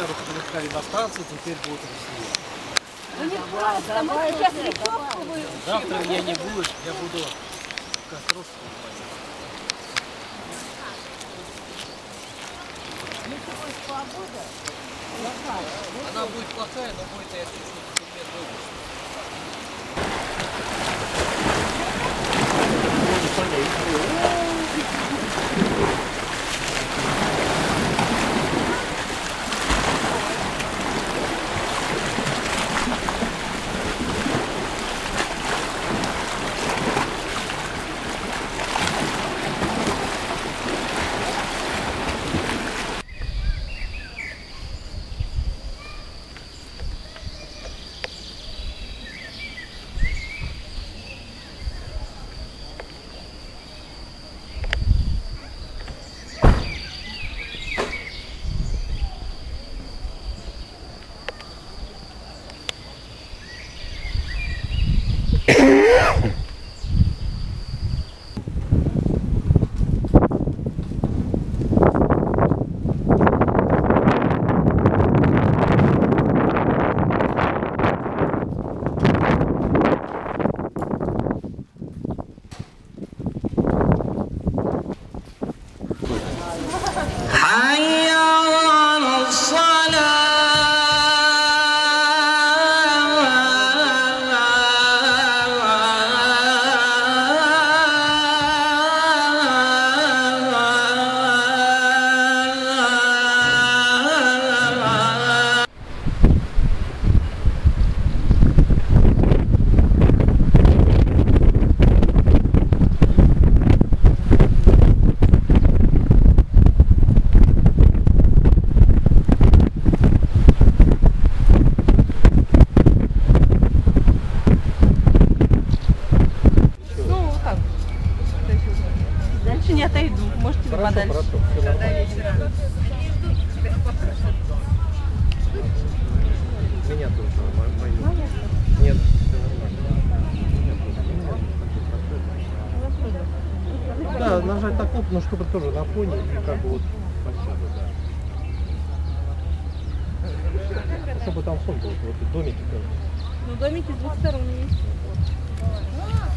выпускали на станции, теперь будут веселее. Вы не просто, мы сейчас речевку выучим. Завтра меня не будет, я буду в Костровске. Если будет погода, Она будет плохая, но будет я чуть-чуть выпуск. не отойду. Можете вы подальше. Хорошо. Меня тоже. Нет, все нормально. Да, нажать на кнопку, но чтобы тоже на фоне и как бы вот посяду, да. Чтобы там фон был, вот домики. Ну домики с двух сторон есть.